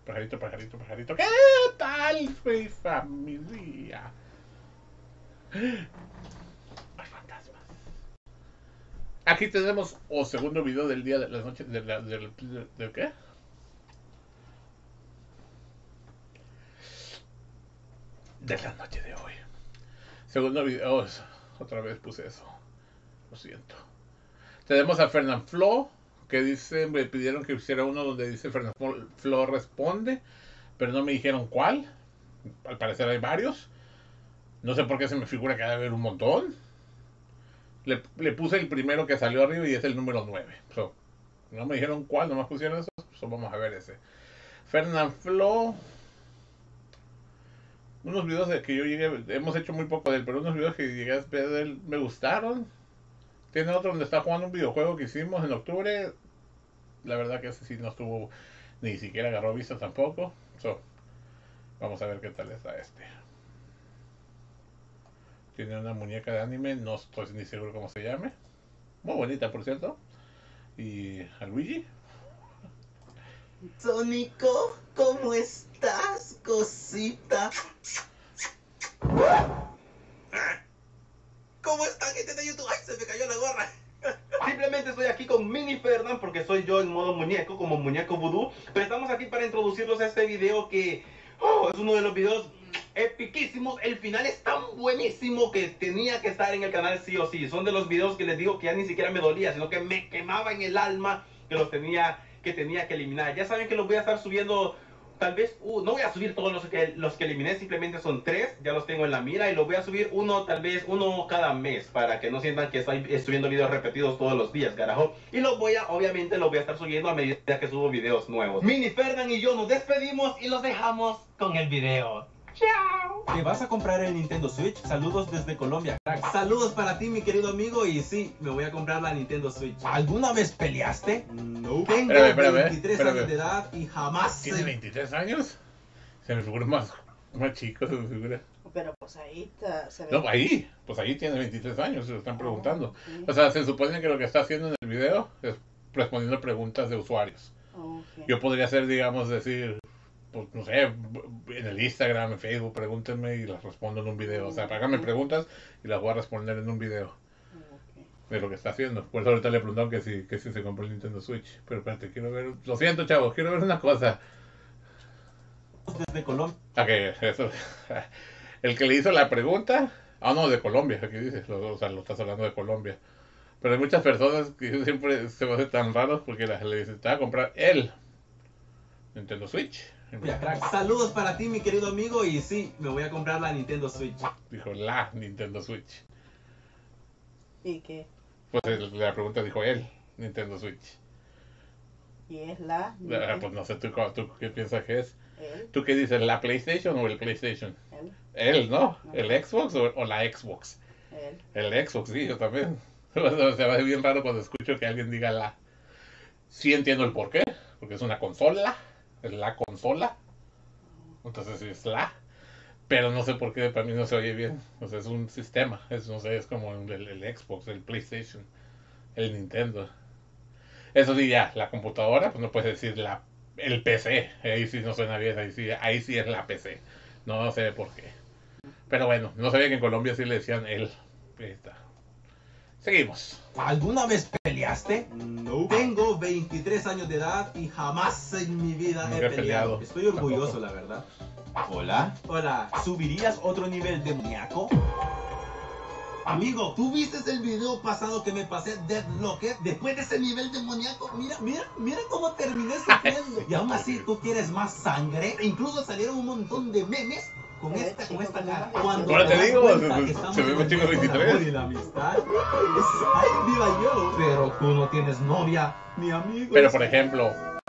Pajarito, pajarito, pajarito. ¿Qué tal, mi familia? Hay fantasmas. Aquí tenemos el segundo video del día de la noche. ¿De qué? De la noche de hoy. Segundo video. Oh, otra vez puse eso. Lo siento. Tenemos a Fernand Flo, que dice, me pidieron que hiciera uno donde dice Fernand Flo responde, pero no me dijeron cuál. Al parecer hay varios. No sé por qué se me figura que debe haber un montón. Le puse el primero que salió arriba y es el número 9. So, no me dijeron cuál, nomás pusieron eso. So, vamos a ver ese. Fernand Flo. Unos videos de que yo llegué, hemos hecho muy poco de él, pero unos videos que llegué a ver de él me gustaron. Tiene otro donde está jugando un videojuego que hicimos en octubre. La verdad que ese sí no estuvo, ni siquiera agarró vista tampoco. So, vamos a ver qué tal está este. Tiene una muñeca de anime, no estoy ni seguro cómo se llame. Muy bonita, por cierto. Y a Luigi. Sónico, ¿cómo estás, cosita? ¿Cómo está, gente de YouTube? ¡Ay, se me cayó la gorra! Simplemente estoy aquí con Mini Fernand porque soy yo en modo muñeco, como muñeco vudú. Pero estamos aquí para introducirlos a este video que es uno de los videos epiquísimos. El final es tan buenísimo que tenía que estar en el canal sí o sí. Son de los videos que les digo que ya ni siquiera me dolía, sino que me quemaba en el alma que los tenía que eliminar. Ya saben que los voy a estar subiendo. Tal vez, no voy a subir todos los que eliminé, simplemente son 3, ya los tengo en la mira y los voy a subir tal vez uno cada mes para que no sientan que estoy subiendo videos repetidos todos los días, carajo. Y obviamente los voy a estar subiendo a medida que subo videos nuevos. Mini Fernand y yo nos despedimos y los dejamos con el video. ¡Chao! ¿Te vas a comprar el Nintendo Switch? Saludos desde Colombia, crack. Saludos para ti, mi querido amigo, y sí, me voy a comprar la Nintendo Switch. ¿Alguna vez peleaste? No. Tengo 23 años de edad y jamás... ¿Tiene 23 años? Se me figura más chico, se me figura. Pero pues ahí está, se ve. No, ahí, pues ahí tiene 23 años, se lo están preguntando. O sea, se supone que lo que está haciendo en el video es respondiendo preguntas de usuarios. Okay. Yo podría hacer, digamos, decir, pues no sé, en el Instagram, en Facebook, pregúntenme y las respondo en un video. O sea, háganme preguntas y las voy a responder en un video. Okay. De lo que está haciendo. Por eso ahorita le preguntaron que si se compró el Nintendo Switch. Pero espérate, quiero ver. Lo siento, chavos, quiero ver una cosa. Desde Colombia. Ok, eso. El que le hizo la pregunta. Ah, no, de Colombia, aquí dice. O sea, lo estás hablando de Colombia. Pero hay muchas personas que siempre se me hacen tan raros porque le dicen, te va a comprar el Nintendo Switch. Saludos para ti, mi querido amigo, y sí, me voy a comprar la Nintendo Switch. Dijo la Nintendo Switch. ¿Y qué? Pues la pregunta dijo él, Nintendo Switch. ¿Y es la? Pues no sé, ¿tú qué piensas que es? ¿Él? ¿Tú qué dices, la PlayStation o el PlayStation? ¿Él? Él, ¿no? ¿El Xbox o la Xbox? ¿Él? El Xbox, sí, yo también. Se me hace bien raro cuando escucho que alguien diga la. Sí entiendo el porqué, porque es una consola, es la consola. Entonces sí es la. Pero no sé por qué para mí no se oye bien. O sea, es un sistema. No sé, es como el Xbox, el PlayStation, el Nintendo. Eso sí, ya, la computadora, pues no puedes decir el PC. Ahí sí no suena bien, ahí sí es la PC. No sé por qué. Pero bueno, no sabía que en Colombia sí le decían él. Ahí está. Seguimos. ¿Alguna vez peleaste? No. Tengo 23 años de edad y jamás en mi vida Nunca he peleado. peleado. Estoy orgulloso, Tampoco. la verdad. Hola. Hola. ¿Subirías otro nivel de muñeco? Amigo, ¿tú viste el video pasado que me pasé Deadlocker? Después de ese nivel demoníaco, mira cómo terminé sufriendo. Y aún así, ¿tú quieres más sangre? E incluso salieron un montón de memes con esta cara. Ahora te digo, se ve un chico de 23. Y la amistad. Ay, viva yo. Pero tú no tienes novia, mi amigo. Pero por ejemplo,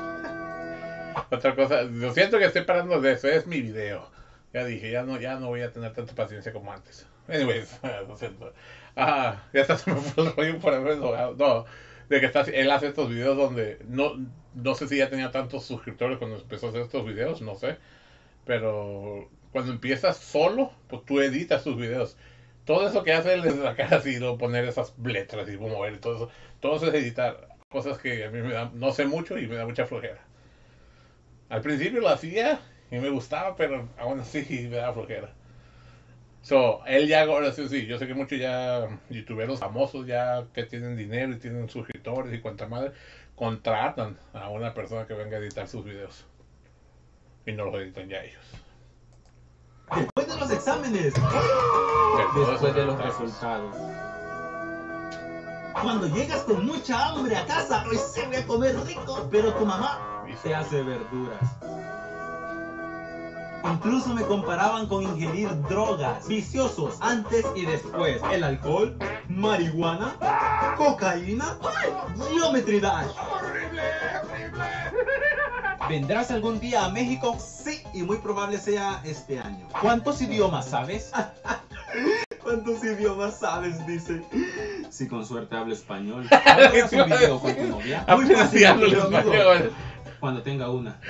otra cosa, lo siento que estoy parando de eso, es mi video. Ya dije, ya no voy a tener tanta paciencia como antes. Anyways, lo siento. Ya está, se me fue el rollo por haber logrado. No, de que él hace estos videos donde no sé si ya tenía tantos suscriptores cuando empezó a hacer estos videos, no sé. Pero cuando empiezas solo, pues tú editas tus videos. Todo eso que hace él es sacar así, poner esas letras y mover y todo eso. Todo eso es editar. Cosas que a mí no sé mucho y me da mucha flojera. Al principio lo hacía y me gustaba, pero aún así me daba flojera. So, él ya, ahora sí, sí, yo sé que muchos ya youtuberos famosos ya que tienen dinero y tienen suscriptores y cuanta madre, contratan a una persona que venga a editar sus videos. Y no los editan ya ellos. Después de los exámenes. Después de los resultados. Cuando llegas con mucha hambre a casa, hoy sí voy a comer rico, pero tu mamá Se hace verduras. incluso me comparaban con ingerir drogas, viciosos, antes y después. El alcohol, marihuana, cocaína, Geometry Dash. ¿Vendrás algún día a México? Sí, y muy probable sea este año. ¿Cuántos idiomas sabes? ¿Cuántos idiomas sabes? Dice. Si con suerte hablo español. ¿Harás un video con tu novia? Muy Apenas fácil, si hablo el querido amigo. español. Cuando tenga una.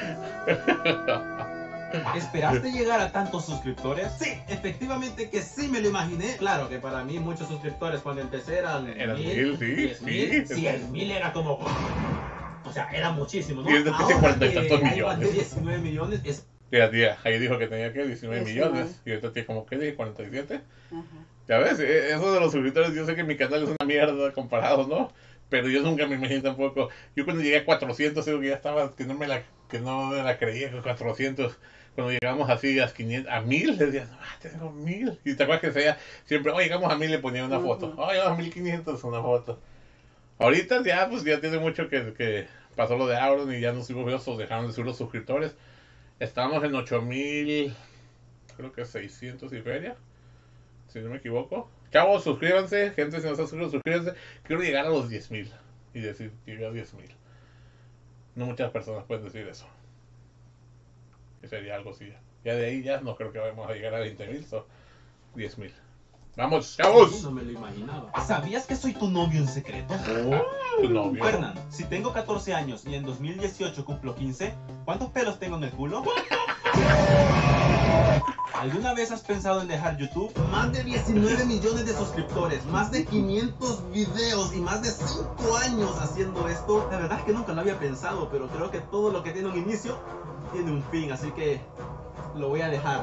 ¿Esperaste llegar a tantos suscriptores? Sí, efectivamente que sí me lo imaginé. Claro que para mí muchos suscriptores cuando empecé eran Eran 1000, sí, 10,000, sí. 100,000 era como... O sea, era muchísimo, ¿no? Y es de que Ahora 40 y tantos que hay más de millones. 19 millones es... Tía, tía, ahí dijo que tenía que 19 19. millones. Y ahorita tiene como que de 47. Ajá. Ya ves, eso de los suscriptores, yo sé que mi canal es una mierda comparado, ¿no? Pero yo nunca me imaginé tampoco. Yo cuando llegué a 400, digo que ya estaba, que no me la creía con 400. Cuando llegamos así a 500, a 1000, le decía, no, tengo 1000. Y te acuerdas que sea siempre, oh, llegamos a 1000, le ponía una foto. Oh, llegamos a 1500, una foto. Ahorita ya, pues ya tiene mucho que pasó lo de Auron y ya no subimos videos, dejaron de subir los suscriptores. Estamos en 8000, creo que 600 y feria, si no me equivoco. Chavos, suscríbanse, gente, si no está suscrito, suscríbanse. Quiero llegar a los 10,000 y decir, llegué a 10,000. No muchas personas pueden decir eso. Que sería algo así. Ya de ahí ya no creo que vamos a llegar a 20,000, so 10,000. Vamos, chavos. No me lo imaginaba. ¿Sabías que soy tu novio en secreto? Tu novio. Fernan, si tengo 14 años y en 2018 cumplo 15, ¿cuántos pelos tengo en el culo? ¿Alguna vez has pensado en dejar YouTube? Más de 19 millones de suscriptores, más de 500 videos y más de 5 años haciendo esto. La verdad es que nunca lo había pensado, pero creo que todo lo que tiene un inicio tiene un fin, así que lo voy a dejar.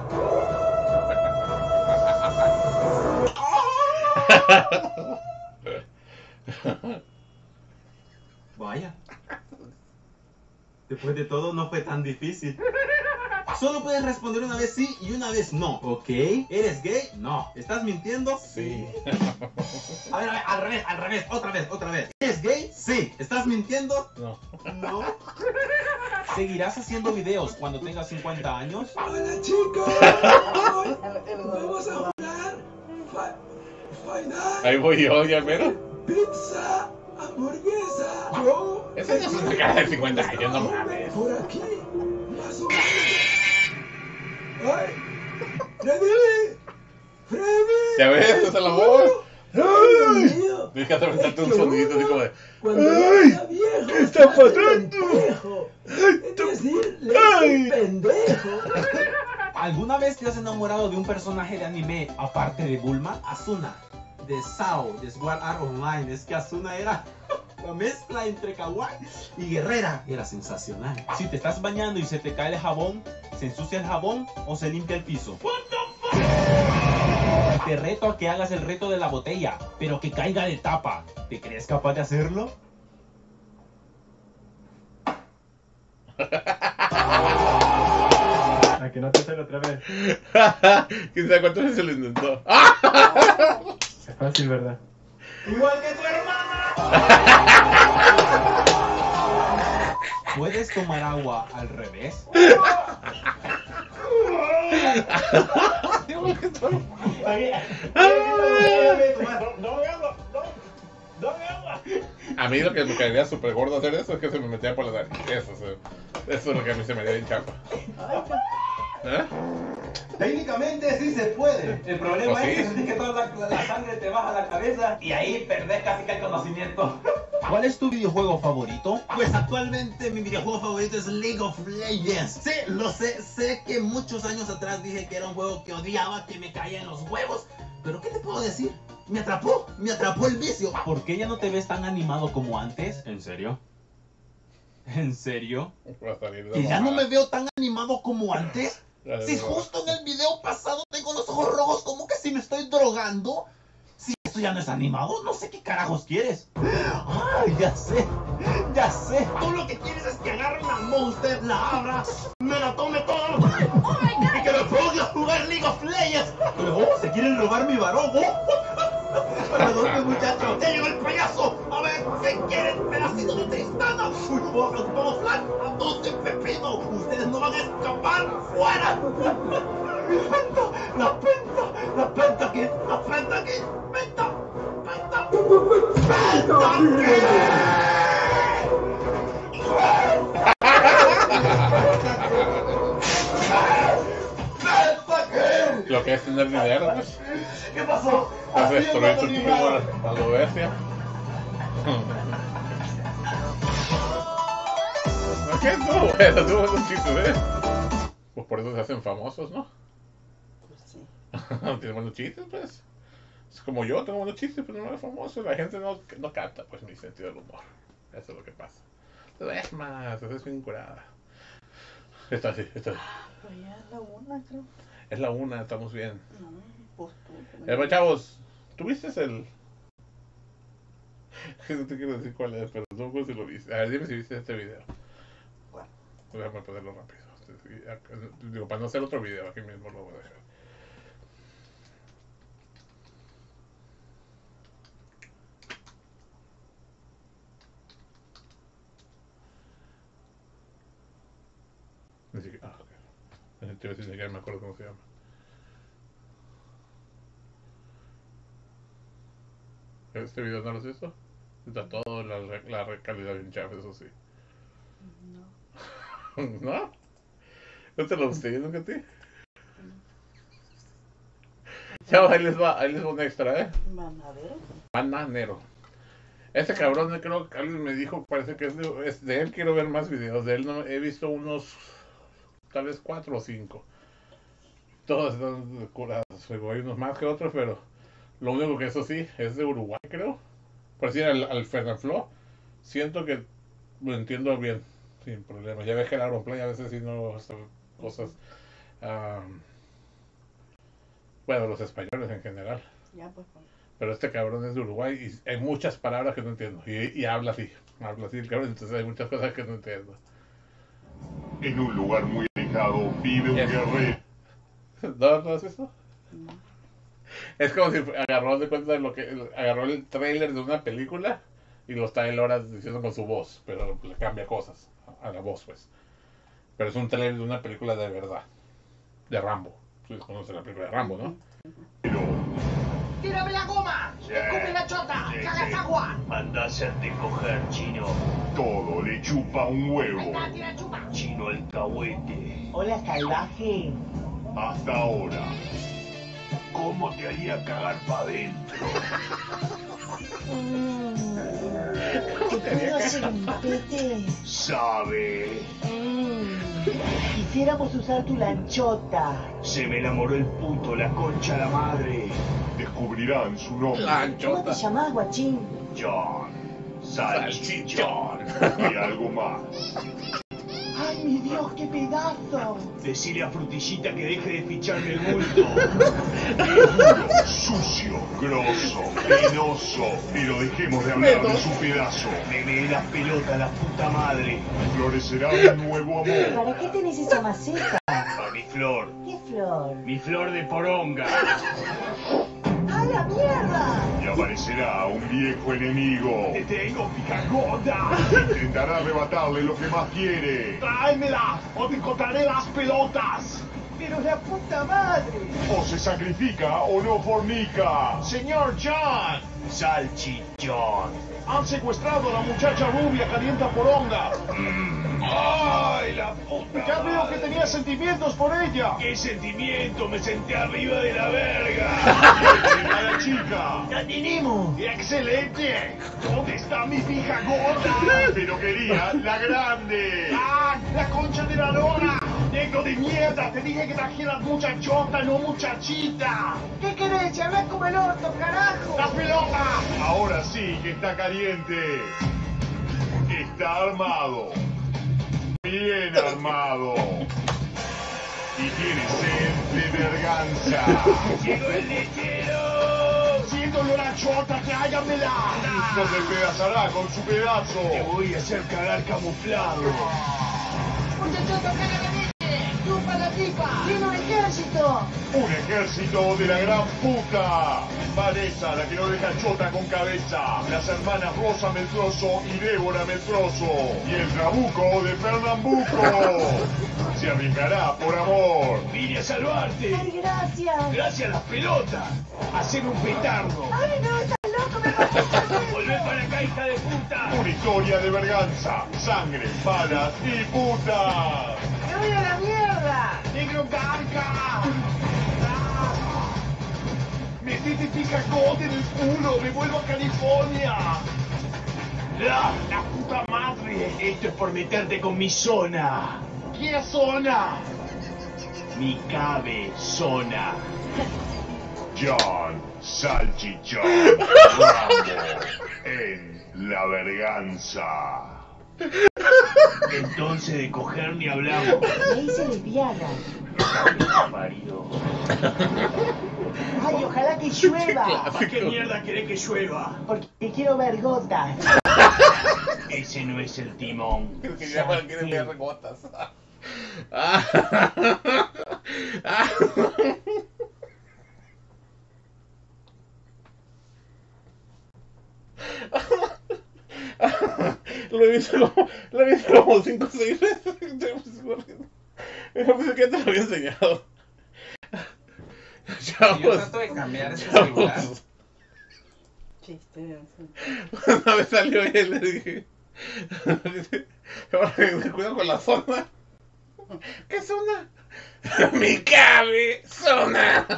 Vaya. Después de todo no fue tan difícil. Solo puedes responder una vez sí y una vez no. ¿Ok? ¿Eres gay? No. ¿Estás mintiendo? Sí. A ver, al revés, otra vez. ¿Eres gay? Sí. ¿Estás mintiendo? No. No. ¿Seguirás haciendo videos cuando tengas 50 años? Hola chicos, hoy vamos a jugar Final Ahí voy yo, ya mero. Pizza Hamburguesa. Yo Esa ya es una cara de 50 años, no mames. por aquí, más o menos. ¡Ay! ¡Freddy! ¡Freddy! Ya ves, esa es la voz. ¡Ay, Dios mío! Tienes que hacer aventarte un Qué sonidito así bueno. como de. Cuando yo sea viejo, ¿qué está hace pasando? pendejo. Es decir, le Ay. pendejo. ¿Alguna vez te has enamorado de un personaje de anime aparte de Bulma? Asuna, de SAO, de Sword Art Online. Es que Asuna era la mezcla entre kawaii y guerrera. Era sensacional. Si te estás bañando y se te cae el jabón, ¿se ensucia el jabón o se limpia el piso? Te reto a que hagas el reto de la botella, pero que caiga de tapa. ¿Te crees capaz de hacerlo? A que no te sale otra vez. ¿Quién sabe cuántas veces se lo intentó? Es fácil, ¿verdad? ¡Igual que tu hermana! ¿Puedes tomar agua al revés? A mí lo que me caería súper gordo hacer eso es que se me metía por la nariz. Eso es lo que a mí se me haría bien chapa. ¿Eh? Técnicamente sí se puede. El problema Pues sí. es que sentís que toda la sangre te baja a la cabeza y ahí perdés casi que el conocimiento. ¿Cuál es tu videojuego favorito? Pues actualmente mi videojuego favorito es League of Legends. Sí, lo sé, sé que muchos años atrás dije que era un juego que odiaba, que me caía en los huevos. Pero ¿qué te puedo decir? Me atrapó el vicio. ¿Por qué ya no te ves tan animado como antes? ¿En serio? ¿En serio? Va a salir de ¿Que ya no mamada. me veo tan animado como antes? Ya de Si mamada. justo en el video pasado tengo los ojos rojos, ¿cómo que si me estoy drogando? Si esto ya no es animado, no sé qué carajos quieres. Ay, ya sé. Tú lo que quieres es que agarre una Monster, la abra, me la tome toda y que me ponga a jugar League of Legends. Pero, ¿se quieren robar mi varón? ¿Para dónde, muchachos? ¡Ya llegó el payaso! A ver, ¿qué quieren? ¡Pedacito de Tristana! ¡Uy, vamos, flan! ¡A dónde, Pepino! ¡Ustedes no van a escapar! ¡Fuera! ¡La penta aquí! ¡Penta! Lo que es tener dinero, pues. ¿Qué pasó? Vas a destruir tu primo a lo bestia. ¿Qué es eso? Bueno, tú buenos chistes, Pues por eso se hacen famosos, ¿no? Pues sí. Tienen buenos chistes, pues. Es como yo, tengo buenos chistes, pero no es famoso. La gente no capta, pues, mi sentido del humor. Eso es lo que pasa. Es más, eso es bien curada. Está así. Pues ya es la una, creo. Es la una, estamos bien. No, pues tú. Pues, chavos, ¿tuviste el...? No te quiero decir cuál es, pero no sé si lo viste. A ver, dime si viste este video. ¿Cuál? Déjame ponerlo rápido. Digo, para no hacer otro video, aquí mismo lo voy a dejar. Ni siquiera, ok. Te voy a decir, ni siquiera me acuerdo cómo se llama. ¿Este video no lo has visto? Está todo la calidad bien chafa, eso sí. No. ¿No? ¿No te lo gusté nunca a ti? Chavos, ahí les va un extra, Manadero. Bananero. Ese cabrón, creo que alguien me dijo, parece que es de él, quiero ver más videos de él. No, he visto unos, tal vez 4 o 5. Todos están curados. Hay unos más que otros, pero lo único que eso sí, es de Uruguay, creo. Por decir al Fernanfloo, siento que lo entiendo bien, sin problema. Ya ves que el Auronplay a veces sí no son cosas... bueno, los españoles en general. Ya, pues. Pero este cabrón es de Uruguay y hay muchas palabras que no entiendo. Y habla así el cabrón, entonces hay muchas cosas que no entiendo. En un lugar muy alejado vive un Yes. guerrero. ¿No has visto? No. Es como si agarró de cuenta de agarró el trailer de una película y lo está él horas diciendo con su voz, pero le cambia cosas a la voz, pues. Pero es un trailer de una película de verdad, de Rambo. Tú conoces la película de Rambo, ¿no? ¡Tírame la goma! ¡Escupe la chota! ¡Cagas agua! Anda a hacerte coger, chino. Todo le chupa un huevo. ¡Venga, tira chupa! Chino alcahuete. ¡Hola, salvaje! Hasta ahora. ¿Cómo te haría cagar pa' adentro? ¿Te puedo hacer un pete? Sabe. Quisiéramos usar tu lanchota. Se me enamoró el puto, la concha de la madre. Descubrirán su nombre ¿Cómo te Lanchota. llamás, guachín? John. Salchichón. y algo más. ¡Ay, mi Dios, qué pedazo! Decile a Frutillita que deje de ficharme el bulto. Es duro, sucio, grosso, penoso. Pero dejemos de hablar de su pedazo. Me ve las pelotas, la puta madre. Florecerá un nuevo amor. ¿Para qué tenés esa maceta? A mi flor. ¿Qué flor? Mi flor de poronga. ¡A la mierda! Y aparecerá un viejo enemigo. Te tengo, picagorda. Intentará arrebatarle lo que más quiere. Tráemela o te cortaré las pelotas. ¡Pero la puta madre! O se sacrifica o no fornica. Señor John. Salchichón. Han secuestrado a la muchacha rubia calienta poronga. ¡Ay, la puta! Ya veo que tenía sentimientos por ella. ¡Qué sentimiento! Me senté arriba de la verga. A la chica. ¡La tenemos! ¡Excelente! ¿Dónde está mi pija gorda? Pero quería la grande. ¡Ah! ¡La concha de la lora! ¡Negro de mierda! Te dije que trajeras muchachota, no muchachita. ¿Qué querés? ¡Hablas como el orto, carajo! ¡La pelota! Ahora sí que está caliente. Está armado. armado. Y tiene sed de verganza. ¡Llegó el lechero! ¡Siento la chota, tráigamela! No te pedazará con su pedazo. Te voy a hacer cagar camuflado. ¡Muchachos, cara de leche! ¡Chupa la pipa! ¡Tiene un ejército! Un ejército de la gran puta. Vanessa, la que no deja chota con cabeza. Las hermanas Rosa Meltroso y Débora Meltroso. Y el trabuco de Pernambuco. Se arriesgará por amor. Vine a salvarte. ¡Ay, gracias! Gracias a las pelotas. Haceme un petardo. ¡Ay, no, estás loco! ¡Me vas a hacer! Volvé para acá, hija de puta. Una historia de verganza, sangre, balas y putas. ¡Me voy a la mierda! ¡Negro garca! ¡Metete picacote en el culo! ¡Me vuelvo a California! ¡La puta madre! Esto es por meterte con mi zona. ¿Qué zona? Mi cabezona. John Salchichón Rambo en la verganza. Entonces de coger ni hablamos. Me hice lesbiana. Parió. ¡Ay, ojalá que llueva! ¿Para qué mierda querés que llueva? Porque quiero ver gotas. Ese no es el timón. Creo que ya quieren ver gotas. Lo he visto como 5 o 6 veces. Yo pensé que te lo había enseñado. Yo trato de cambiar ese celular. Chiste. Una vez salió y le dije, cuidado con la zona. ¿Qué zona? Mi cabezona.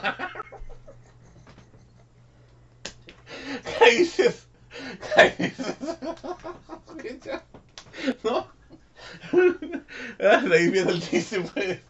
¿Qué dices? ¿No? De ahí viene el chiste, pues.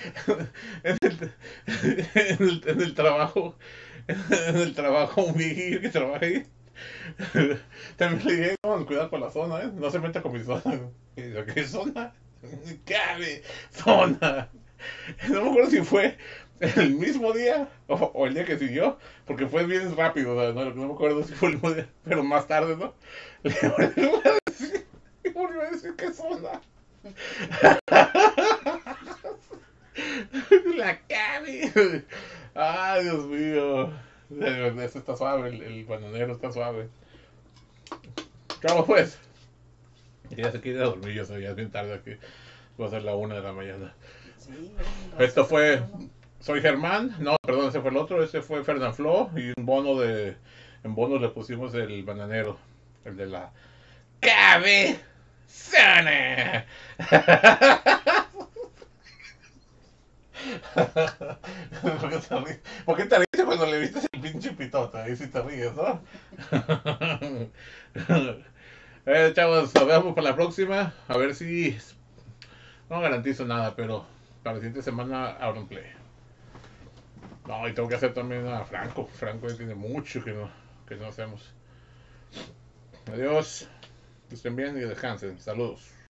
En el trabajo, un viejillo que trabaja ahí. También le dije, no, cuidado con la zona, no se meta con mi zona. Y yo, ¿qué zona? Cabezona. No me acuerdo si fue el mismo día o el día que siguió, porque fue bien rápido, no me acuerdo si fue el mismo día, pero más tarde, ¿no? Le volvió a decir qué zona. La cabe. Ay, Dios mío. Este está suave, el bananero está suave. Vamos pues. Ya se quiere dormir, yo soy ya es bien tarde aquí. Va a ser la 1 de la mañana. Sí, Esto fue. Soy Germán. No, perdón, ese fue el otro. Ese fue Fernanfloo. Y un bono de. En bono le pusimos el bananero. El de la. Cabezona. ¿Por qué te ríes cuando le viste el pinche pitota? Ahí sí te ríes, ¿no? Chavos, nos vemos para la próxima. A ver si. No garantizo nada, pero para la siguiente semana abro un play. No, y tengo que hacer también a Franco. Franco ya tiene mucho que no hacemos. Adiós. Que estén bien y descansen. Saludos.